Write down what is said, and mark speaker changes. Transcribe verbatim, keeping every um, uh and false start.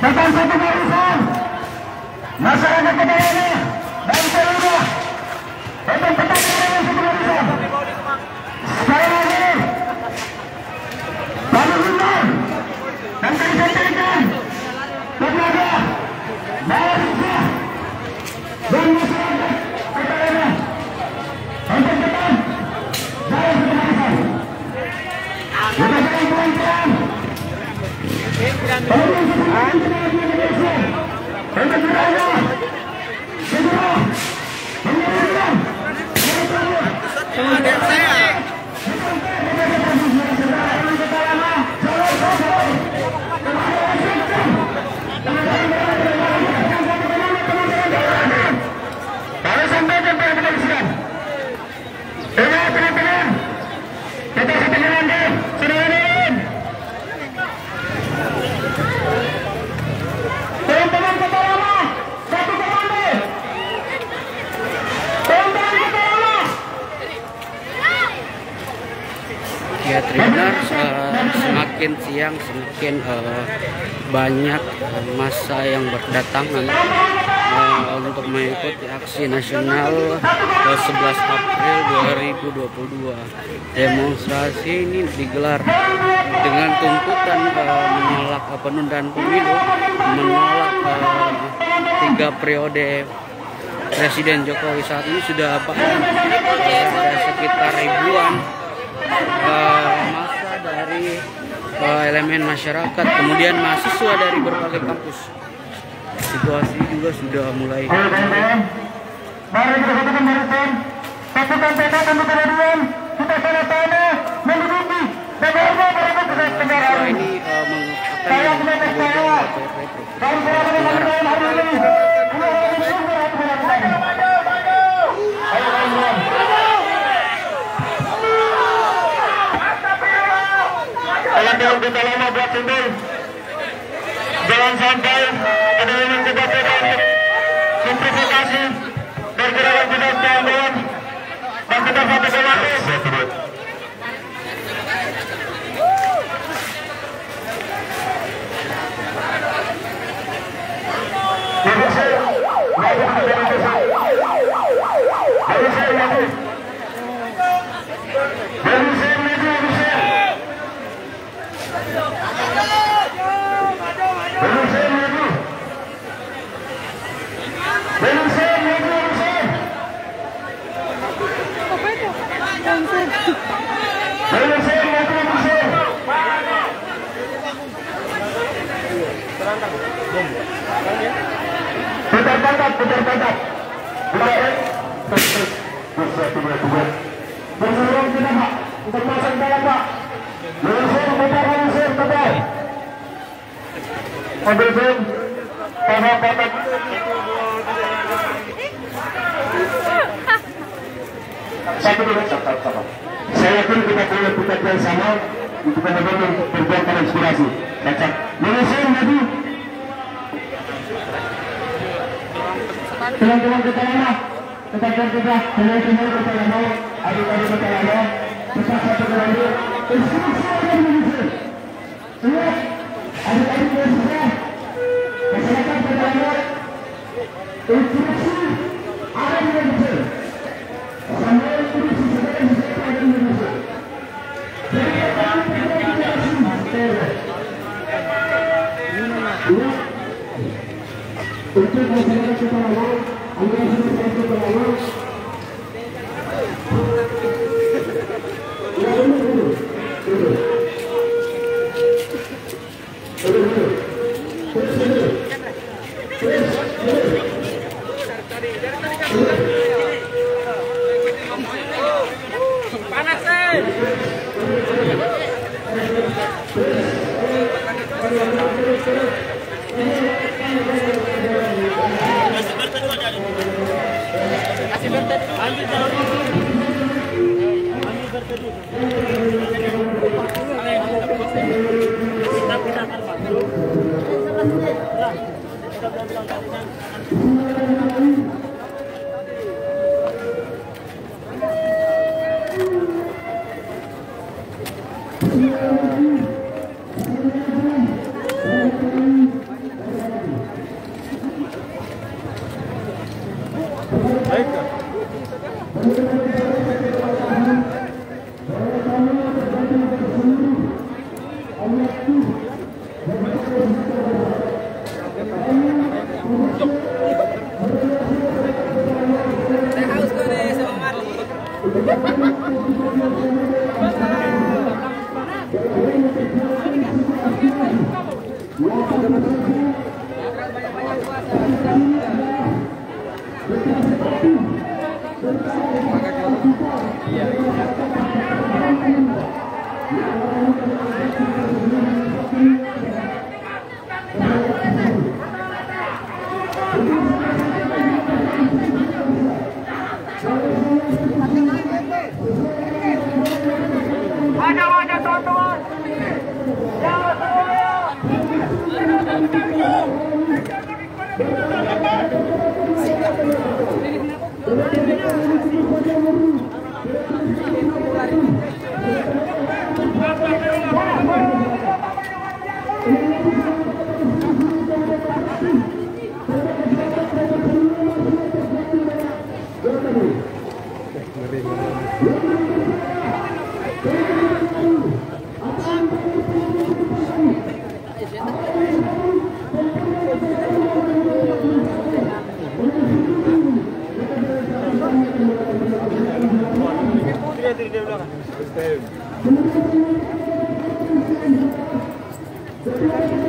Speaker 1: Tetap satu barisan. Masyarakat kedatangan dan seluruh tetap tetap dengan satu barisan. Sekali lagi, kami himbau dan kami sampaikan kepada mahasiswa dan masyarakat kedatangan untuk tetap dalam satu barisan. Kita beri bantuan. Untuk berada segera mengirimkan
Speaker 2: Adik saya.
Speaker 1: kami sampaikan pada kepolisian. Ini teman-teman, kita setengah nanti sudah ini. Teman-teman kita lama, satu komando. Teman-teman kita lama.
Speaker 2: Ya Tribuners, uh, semakin siang semakin uh, banyak uh, massa yang berdatangan uh, untuk mengikuti aksi nasional uh, sebelas April dua ribu dua puluh dua. Demonstrasi ini digelar dengan tuntutan uh, menolak uh, penundaan pemilu, menolak uh, tiga periode Presiden Jokowi. Saat ini sudah banyak, ada sekitar ribuan uh, massa dari uh, elemen masyarakat, kemudian mahasiswa dari berbagai kampus. Situasi juga sudah mulai.
Speaker 1: Mari kita satukan barisan, satukan peta untuk kemudian kita sama-sama menduduki dan hormat pada
Speaker 2: Mahasiswa ini uh, meng- akan mengunjungi
Speaker 1: dan berada hari ini. Jalan-jalan kita lama buat simbol. Jangan sampai ada yang coba-coba untuk simplifikasi dan gerakan kita sekalian dan kita satu satu. Putar tangkap, putar tangkap. Putar, bisa tiga tiga. Berjuang kita Pak, untuk pasang dalam Pak. Langsung putar langsung putar. Ambil zoom, tangkap tangkap. Satu dulu, satu satu. Saya yakin kita punya putar yang sama untuk benar-benar berbuat inspirasi. Cacak. Langsung maju. Teman-teman kita lama, tetapkan kita dengan semua kita lama, adik-adik kita lama, tetap satu lagi. Instruksi ada di Indonesia. Semua adik-adik Indonesia, masyarakat kita lama, instruksi ada di Indonesia. Sampai instruksi segera ada di Indonesia. Jadi kami berkomunikasi. Untuk masyarakat kita lawan, anda sudah kita lawan. Ya dulu dulu, dulu. Dulu dulu. Terus dulu. Terus dulu. Panas sih. Kasih bertet, ambil jalan ini. Ambil bertet dulu. Kita kita terbang. Kita bilang-bilang. Thank you.